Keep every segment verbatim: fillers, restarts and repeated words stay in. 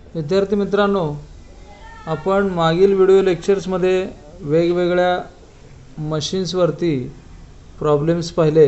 विद्यार्थी मित्रांनो, आपण मागील व्हिडिओ लेक्चर्समध्ये वेगवेगळ्या मशीन्सवरती प्रॉब्लेम्स पाहिले.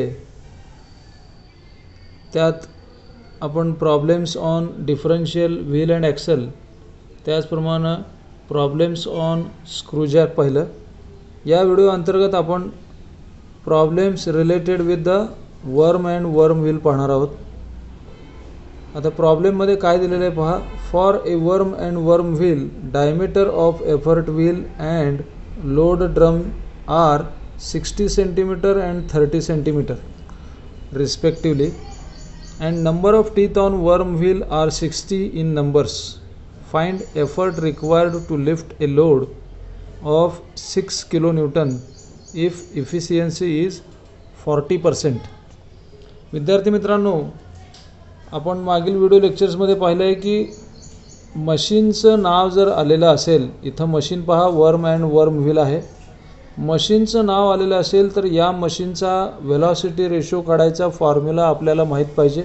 त्यात आपण problems on differential wheel and axle, त्याचप्रमाणे प्रॉब्लेम्स ऑन स्क्रूजॅक पाहिलं. या व्हिडिओ अंतर्गत आपण problems related with the worm and worm wheel पाहणार आहोत. आता प्रॉब्लेममध्ये काय दिलेलं आहे पहा. For a worm and worm wheel, diameter of effort wheel and load drum are sixty centimetre and thirty centimetre respectively, and number of teeth on worm wheel are sixty in numbers. Find effort required to lift a load of six kilonewton if efficiency is forty percent. विद्यार्थी मित्रांनो, आपण मागील video लेक्चर्समध्ये पाहिलं आहे की मशीनचं नाव जर आलेलं असेल, इथं मशीन पहा वर्म अँड वर्म व्हील आहे. मशीनचं नाव आलेलं असेल तर या मशीनचा वेलॉसिटी रेशो काढायचा फॉर्म्युला आपल्याला माहीत पाहिजे.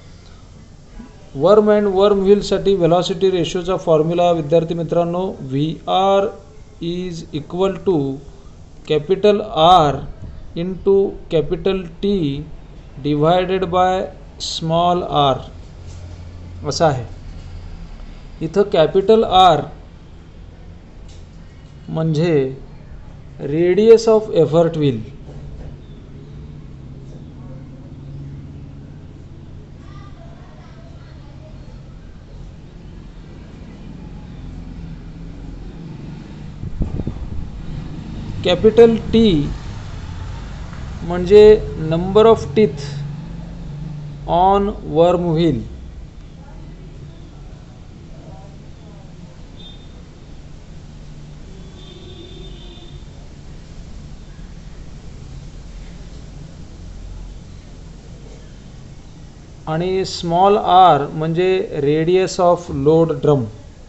वर्म अँड वर्म व्हीलसाठी वेलॉसिटी रेशोचा फॉर्म्युला विद्यार्थी मित्रांनो, V R is equal to capital R into capital T divided by small R असा आहे. इथं कॅपिटल आर म्हणजे radius of effort wheel, capital T म्हणजे number of teeth on worm wheel, आणि स्मॉल आर म्हणजे radius of load drum.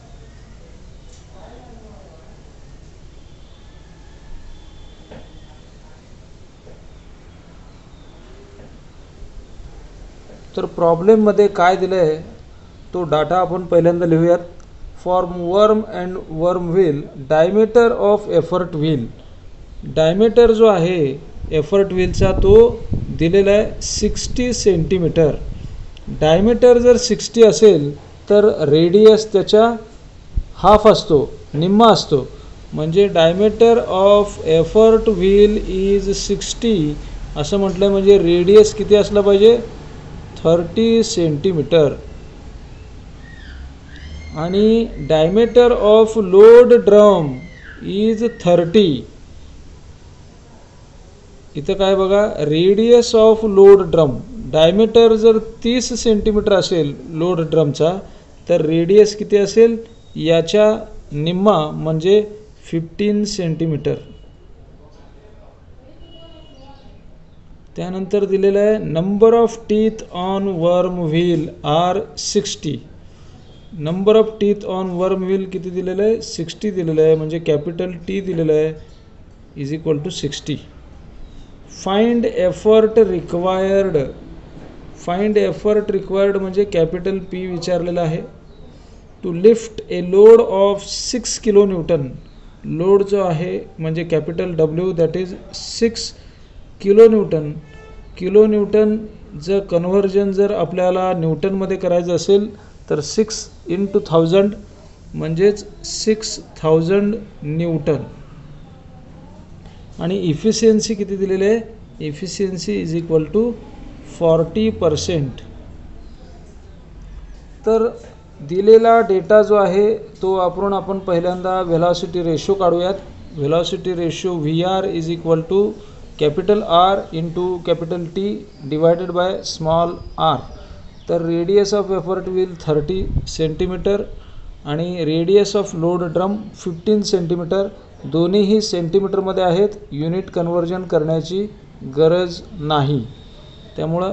तर प्रॉब्लेममध्ये काय दिलं आहे तो डाटा आपण पहिल्यांदा लिहूयात. For worm and worm wheel, diameter of effort wheel, diameter जो आहे एफर्ट व्हीलचा तो दिलेला आहे सिक्स्टी सेंटीमीटर. डायमीटर जर सिक्स्टी असेल तर रेडियस त्याच्या हाफ असतो, निम्मा असतो. म्हणजे diameter of effort wheel is sixty असं म्हटलं म्हणजे रेडियस किती असला पाहिजे, थर्टी सेंटीमीटर. आणि diameter of load drum is thirty. इथं काय बघा, radius of load drum, diameter जर तीस सेंटीमीटर असेल लोड ड्रमचा तर रेडियस किती असेल, याच्या निम्मा म्हणजे फिफ्टीन सेंटीमीटर. त्यानंतर दिलेलं आहे number of teeth on worm wheel are sixty. Number of teeth on worm wheel किती दिलेलं आहे, सिक्स्टी दिलेलं आहे. म्हणजे कॅपिटल टी दिलेलं आहे is equal to sixty. Find effort required, find effort required म्हणजे कॅपिटल पी विचारलेलं आहे. To lift a load of six kilo newton, load जो आहे म्हणजे capital W that is six kilo newton. Kilo newton जर conversion जर आपल्याला न्यूटनमध्ये करायचं असेल तर सिक्स इंटू थाउजंड म्हणजेच सिक्स थाउजंड न्यूटन. आणि इफिशियन्सी किती दिलेली आहे, efficiency is equal to forty percent. तर दिलेला डेटा जो आहे तो वापरून आपण पहिल्यांदा वेलॉसिटी रेशो काढूयात. Velocity ratio V R is equal to capital R into capital T divided by small R. तर radius of effort wheel thirty centimetre आणि radius of load drum fifteen centimetre. दोन्हीही सेंटीमीटरमध्ये आहेत, युनिट कन्व्हर्जन करण्याची गरज नाही. त्यामुळं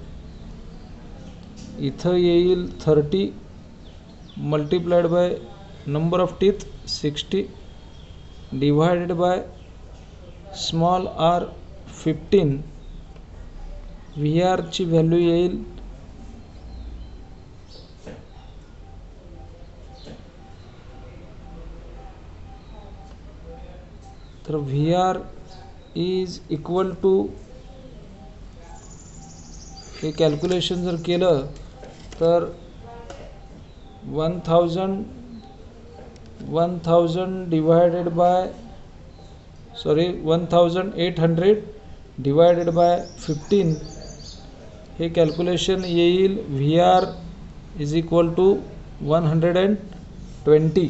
इथं येईल thirty multiplied by number of teeth sixty divided by small R fifteen. V आरची व्हॅल्यू येईल तर V R is equal to, हे कॅल्क्युलेशन जर केलं तर one thousand one thousand divided by sorry one thousand eight hundred divided by fifteen, हे calculation येईल V R is equal to one hundred and twenty.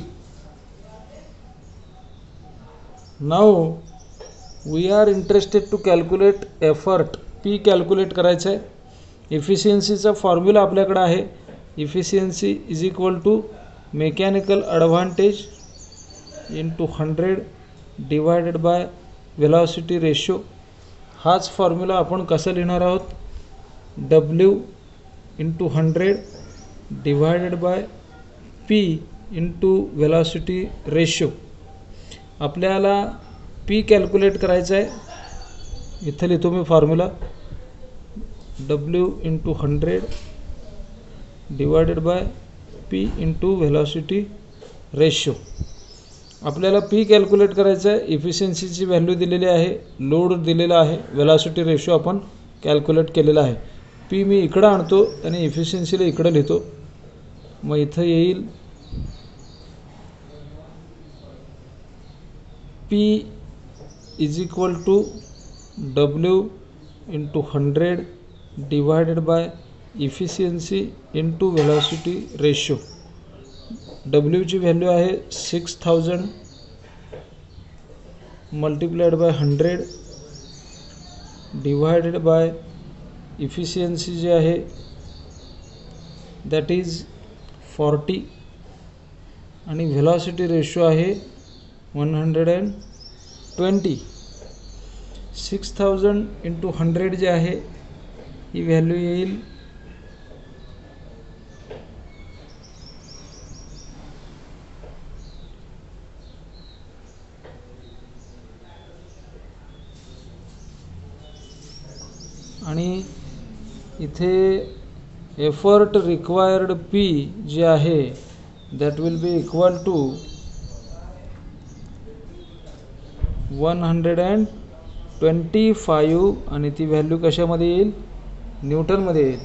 Now we are interested to calculate effort. P calculate करायचं आहे. इफिशियन्सीचा formula आपल्याकडे आहे. Efficiency is equal to mechanical advantage into hundred divided by velocity ratio. हाच formula आपण कसं लिहिणार आहोत, W into hundred divided by P into velocity ratio. आपल्याला पी कॅल्क्युलेट करायचं आहे. इथं लिहितो मी formula, W into hundred divided by P into velocity ratio. आपल्याला पी कॅल्क्युलेट करायचं आहे. इफिशियन्सीची व्हॅल्यू दिलेली आहे, लोड दिलेला आहे, वेलॉसिटी रेशो आपण कॅल्क्युलेट केलेला आहे. पी मी इकडं आणतो आणि इफिशियन्सीला इकडं लिहितो. मग इथं येईल P is equal to W into hundred divided by efficiency into velocity ratio. डब्ल्यूची व्हॅल्यू आहे six thousand multiplied by hundred divided by efficiency जी आहे दॅट इज फॉर्टी आणि व्हेलॉसिटी रेशो आहे one hundred and twenty. Six thousand into hundred जे आहे ही value येईल आणि इथे एफर्ट रिक्वायर्ड पी जे आहे that will be equal to one hundred and twenty five आणि ती व्हॅल्यू कशामध्ये येईल, न्यूटनमध्ये येईल.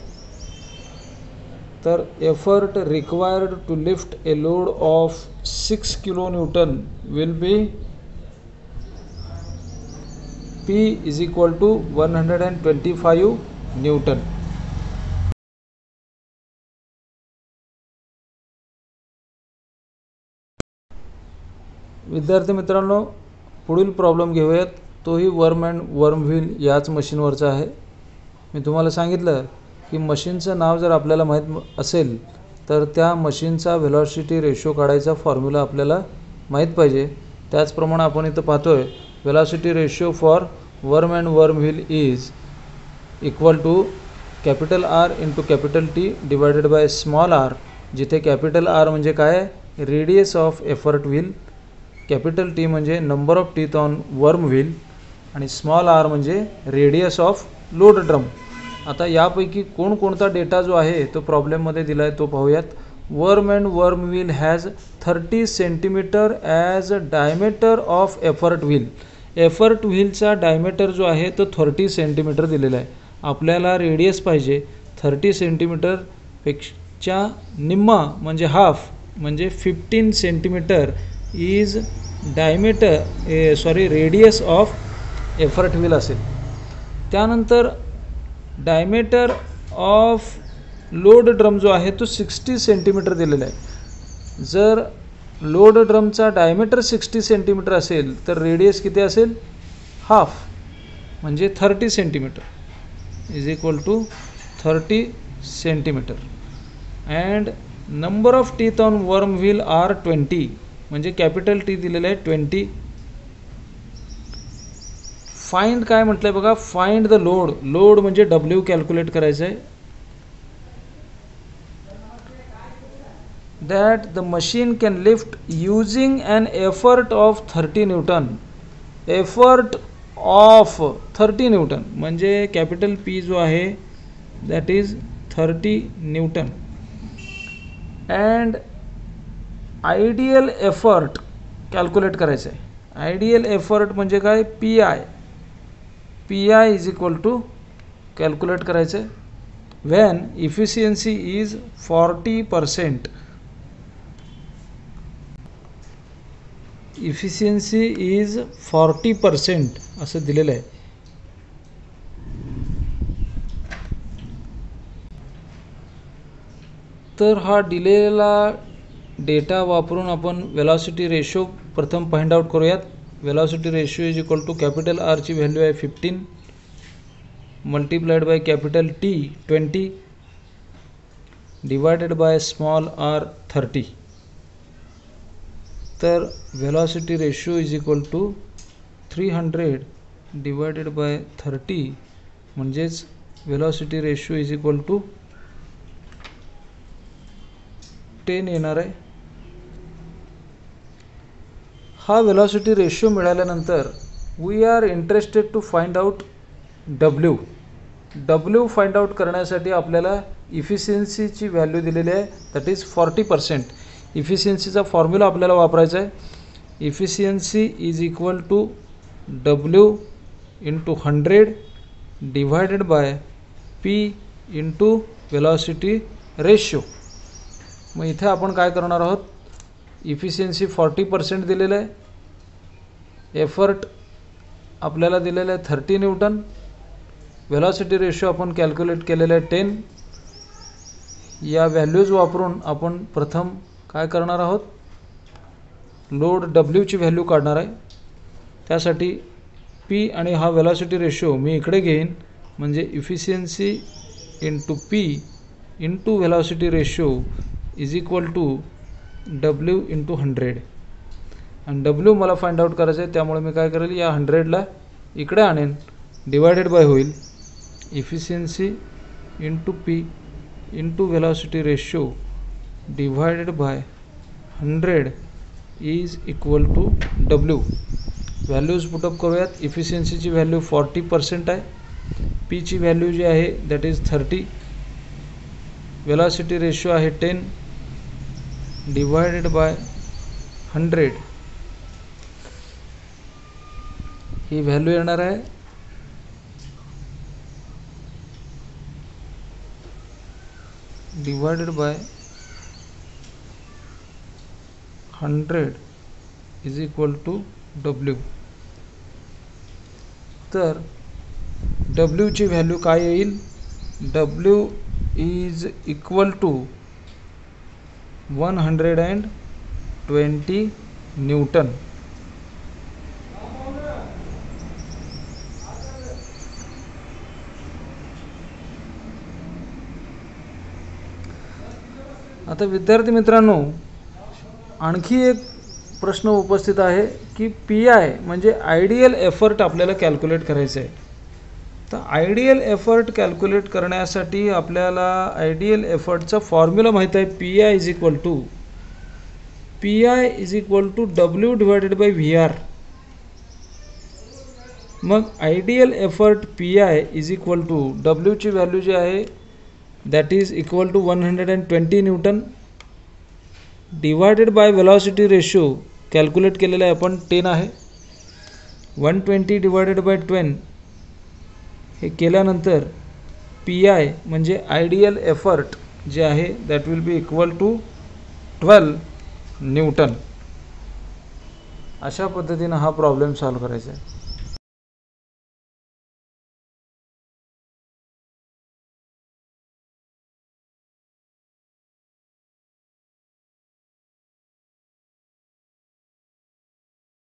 तर effort required to lift a load of six kilo newton will be P is equal to one hundred twenty-five न्यूटन. विद्यार्थी मित्रांनो, पुढील प्रॉब्लेम घेऊयात. तोही वर्म अँड वर्म व्हील याच मशीनवरचा आहे. मी तुम्हाला सांगितलं की मशीनचं नाव जर आपल्याला माहीत असेल तर त्या मशीनचा वेलॉसिटी रेशो काढायचा फॉर्म्युला आपल्याला माहीत पाहिजे. त्याचप्रमाणे आपण इथं पाहतोय velocity ratio for worm and worm wheel is equal to capital R into capital T divided by small R, जिथे कॅपिटल आर म्हणजे काय, radius of effort wheel, capital T म्हणजे number of teeth on worm wheel आणि small R म्हणजे radius of load drum. आता यापैकी कोणकोणता data जो आहे तो प्रॉब्लेममध्ये दिला आहे तो पाहूयात. Worm and worm wheel has thirty centimetre as diameter of effort wheel. Effort व्हीलचा डायमीटर जो आहे तो थर्टी सेंटीमीटर दिलेला आहे. आपल्याला रेडियस पाहिजे थर्टी सेंटीमीटरपेक्षा निम्मा म्हणजे हाफ म्हणजे fifteen centimetre is diameter sorry radius of effort wheel असेल. त्यानंतर डायमीटर ऑफ लोड ड्रम जो आहे तो सिक्स्टी सेंटीमीटर दिलेला आहे. जर लोड ड्रमचा डायमीटर सिक्स्टी सेंटीमीटर असेल तर रेडियस किती असेल, हाफ म्हणजे thirty centimetre is equal to thirty centimetre. And number of teeth on worm wheel are twenty म्हणजे कॅपिटल टी दिलेलं आहे ट्वेंटी. फाइंड काय म्हटलं आहे बघा, फाइंड द लोड. लोड म्हणजे डब्ल्यू कॅल्क्युलेट करायचं आहे. that the machine can lift using an effort of thirty newton. effort of thirty newton म्हणजे कॅपिटल P जो आहे that is thirty newton. and ideal effort कॅल्क्युलेट करायचं आहे. आयडियल एफर्ट म्हणजे काय, P I. P I is equal to calculate करायचं आहे. When efficiency is forty percent. Efficiency is forty percent असं दिलेलं आहे. तर हा दिलेला डेटा वापरून आपण वेलॉसिटी रेशो प्रथम फाइंड आउट करूयात. Velocity ratio is equal to capital R ची व्हॅल्यू आहे fifteen multiplied by capital T twenty divided by small R thirty. तर velocity ratio is equal to three hundred divided by thirty म्हणजेच velocity ratio is equal to ten येणार आहे. हा velocity ratio मिळाल्यानंतर we are interested to find out W. W find out करण्यासाठी आपल्याला इफिशियन्सीची value दिलेली आहे दॅट इज फोर्टी पर्सेंट. इफिशियन्सीचा फॉर्म्युला आपल्याला वापरायचा आहे. Efficiency is equal to W into hundred divided by P into velocity ratio. मग इथे आपण काय करणार आहोत, इफिशियन्सी फोर्टी पर्सेंट दिलेलं आहे, एफर्ट आपल्याला दिलेलं आहे थर्टी न्यूटन, वेलॉसिटी रेशो आपण कॅल्क्युलेट केलेलं आहे टेन. या व्हॅल्यूज वापरून आपण प्रथम काय करणार आहोत, लोड डब्ल्यूची व्हॅल्यू काढणार आहे. त्यासाठी पी आणि हा वेलॉसिटी रेशो मी इकडे घेईन म्हणजे efficiency into P into velocity ratio is equal to W into hundred. आणि डब्ल्यू मला फाइंड आउट करायचं आहे त्यामुळे मी काय करेल, या हंड्रेडला इकडे आणेन, डिवायडेड बाय होईल efficiency into P into velocity ratio divided by hundred is equal to W. Values put up करूयात. इफिशियन्सीची व्हॅल्यू फोर्टी पर्सेंट आहे, पीची व्हॅल्यू जी आहे that is thirty, velocity ratio आहे टेन डिवायडेड बाय हंड्रेड. ही व्हॅल्यू येणार आहे divided by hundred is equal to W. तर डब्ल्यूची व्हॅल्यू काय येईल, W is equal to one hundred and twenty newton. आता विद्यार्थी मित्रांनो, आणखी एक प्रश्न उपस्थित आहे की पी आय म्हणजे आयडियल एफर्ट आपल्याला कॅल्क्युलेट करायचं आहे. तर आयडियल एफर्ट कॅल्क्युलेट करण्यासाठी आपल्याला आयडियल एफर्टचा फॉर्म्युला माहीत आहे. P I is equal to P I is equal to W divided by V R. मग ideal effort P I is equal to डब्ल्यूची व्हॅल्यू जी आहे that is equal to one hundred and twenty newton divided by velocity ratio calculate केलेलं आहे आपण ten आहे. One twenty divided bye ten हे केल्यानंतर पी आय म्हणजे आयडियल एफर्ट जे आहे that will be equal to twelve newton. अशा पद्धतीनं हा प्रॉब्लेम सॉल्व करायचा आहे.